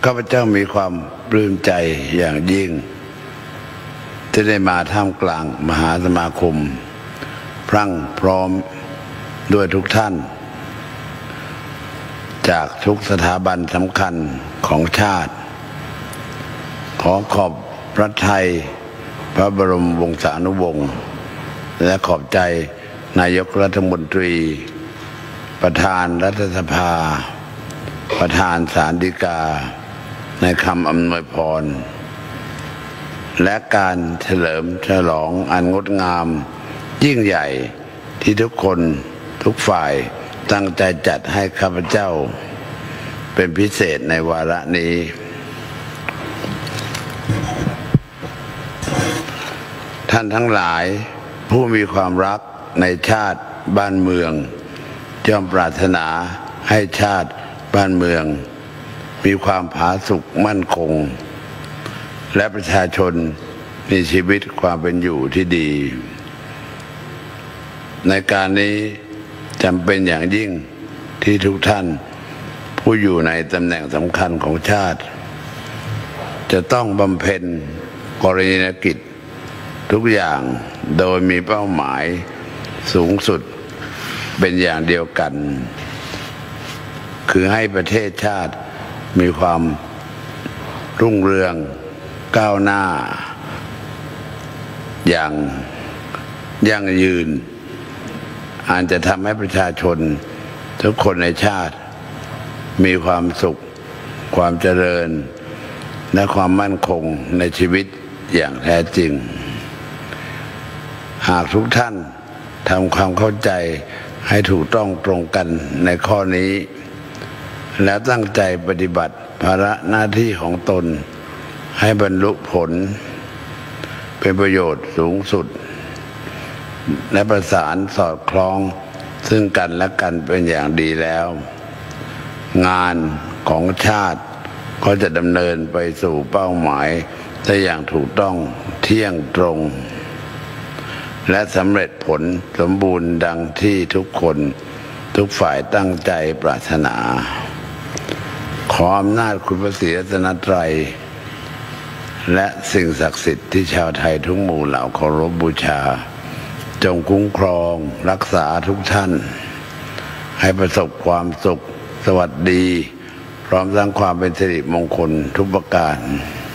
ข้าพเจ้ามีความปลื้มใจอย่างยิ่งที่ได้มาท่ามกลางมหาสมาคมพรั่งพร้อมด้วยทุกท่านจากทุกสถาบันสำคัญของชาติขอขอบพระทัยพระบรมวงศานุวงศ์และขอบใจนายกรัฐมนตรีประธานรัฐสภาประธานศาลฎีกาในคำอำนวยพรและการเฉลิมฉลองอันงดงามยิ่งใหญ่ที่ทุกคนทุกฝ่ายตั้งใจจัดให้ข้าพเจ้าเป็นพิเศษในวาระนี้ท่านทั้งหลายผู้มีความรักในชาติบ้านเมืองย่อมปรารถนาให้ชาติบ้านเมืองมีความผาสุกมั่นคงและประชาชนมีชีวิตความเป็นอยู่ที่ดีในการนี้จำเป็นอย่างยิ่งที่ทุกท่านผู้อยู่ในตำแหน่งสำคัญของชาติจะต้องบำเพ็ญกรณียกิจทุกอย่างโดยมีเป้าหมายสูงสุดเป็นอย่างเดียวกันคือให้ประเทศชาติมีความรุ่งเรืองก้าวหน้าอย่างยั่งยืนอาจจะทำให้ประชาชนทุกคนในชาติมีความสุขความเจริญและความมั่นคงในชีวิตอย่างแท้จริงหากทุกท่านทำความเข้าใจให้ถูกต้องตรงกันในข้อนี้และตั้งใจปฏิบัติภาระหน้าที่ของตนให้บรรลุผลเป็นประโยชน์สูงสุดและประสานสอดคล้องซึ่งกันและกันเป็นอย่างดีแล้วงานของชาติก็จะดำเนินไปสู่เป้าหมายได้อย่างถูกต้องเที่ยงตรงและสำเร็จผลสมบูรณ์ดังที่ทุกคนทุกฝ่ายตั้งใจปรารถนาขออำนาจคุณพระศรีรัตนตรัยและสิ่งศักดิ์สิทธิ์ที่ชาวไทยทุกหมู่เหล่าเคารพบูชาจงคุ้มครองรักษาทุกท่านให้ประสบความสุขสวัสดีพร้อมทั้งความเป็นสิริมงคลทุกประการ